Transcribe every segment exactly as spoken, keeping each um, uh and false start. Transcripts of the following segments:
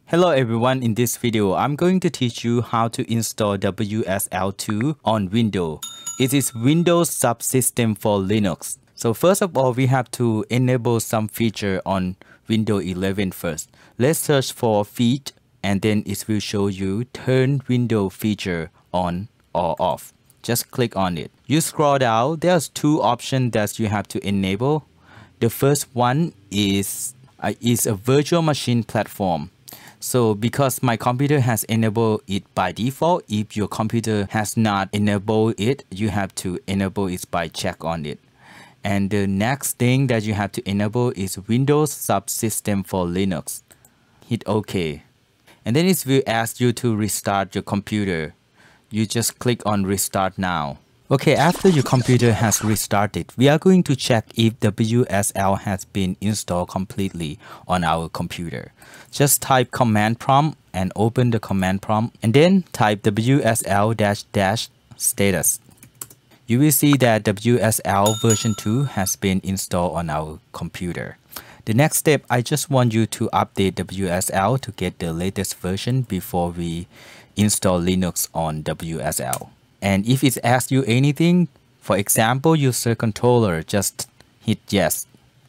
Hello everyone, in this video I'm going to teach you how to install W S L two on Windows. It is Windows Subsystem for Linux. So first of all, we have to enable some feature on Windows eleven first. Let's search for feed and then it will show you turn window feature on or off. Just click on it. You scroll down, there's two options that you have to enable. The first one is, uh, is a virtual machine platform. So because my computer has enabled it by default, if your computer has not enabled it, you have to enable it by check on it. And the next thing that you have to enable is Windows Subsystem for Linux. Hit OK. And then it will ask you to restart your computer. You just click on restart now. Okay, after your computer has restarted, we are going to check if W S L has been installed completely on our computer. Just type command prompt and open the command prompt and then type W S L dash dash status. You will see that W S L version two has been installed on our computer. The next step, I just want you to update W S L to get the latest version before we install Linux on W S L. And if it asks you anything, for example, user controller, just hit yes.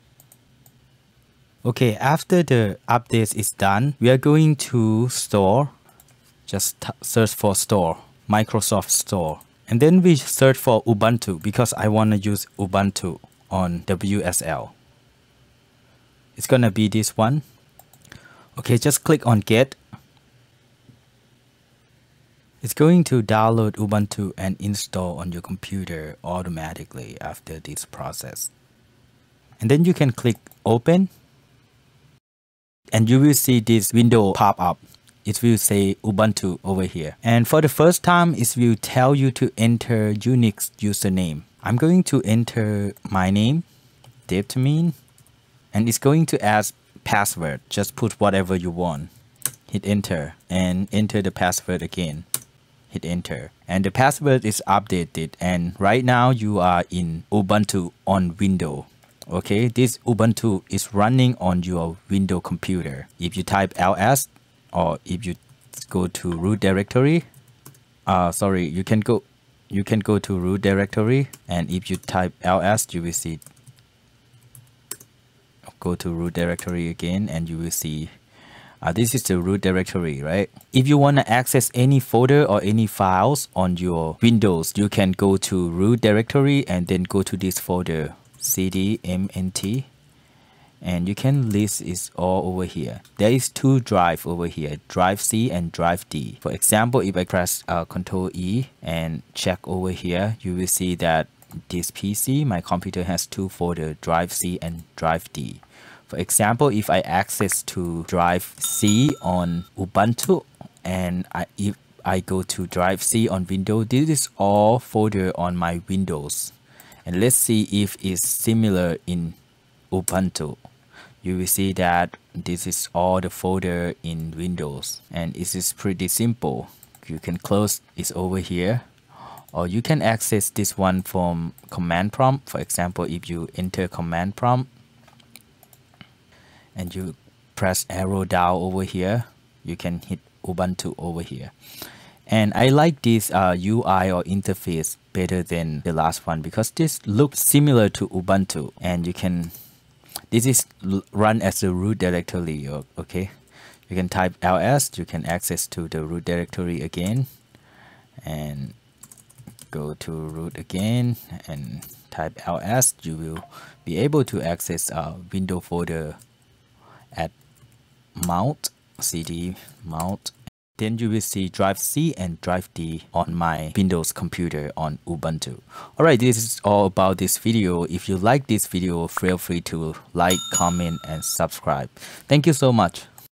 Okay, after the update is done, we are going to store. Just search for store, Microsoft Store. And then we search for Ubuntu because I want to use Ubuntu on W S L. It's gonna be this one. Okay, just click on get. It's going to download Ubuntu and install on your computer automatically after this process. And then you can click open. And you will see this window pop up. It will say Ubuntu over here. And for the first time, it will tell you to enter Unix username. I'm going to enter my name, devadmin, and it's going to ask password. Just put whatever you want. Hit enter and enter the password again. Hit enter and the password is updated, and right now you are in Ubuntu on Windows. Okay, this Ubuntu is running on your Windows computer. If you type L S or if you go to root directory, uh sorry, you can go you can go to root directory, and if you type L S you will see, go to root directory again and you will see Uh, this is the root directory, right? If you want to access any folder or any files on your Windows, you can go to root directory and then go to this folder, cdmnt, and you can list it all over here. There is two drive over here, drive C and drive D. For example, if I press uh, control E and check over here, you will see that this P C, my computer has two folders, drive C and drive D. For example, if I access to drive C on Ubuntu and I, if I go to drive C on Windows, this is all folder on my Windows. And let's see if it's similar in Ubuntu. You will see that this is all the folder in Windows, and it is pretty simple. You can close it over here, or you can access this one from command prompt. For example, if you enter command prompt, and you press arrow down over here, you can hit Ubuntu over here. And I like this uh, U I or interface better than the last one because this looks similar to Ubuntu, and you can, this is run as a root directory. Okay, you can type L S, you can access to the root directory again, and go to root again and type L S. You will be able to access a window folder at mount, cd mount. Then you will see drive C and drive D on my Windows computer on Ubuntu. Alright, this is all about this video. If you like this video, feel free to like, comment and subscribe. Thank you so much.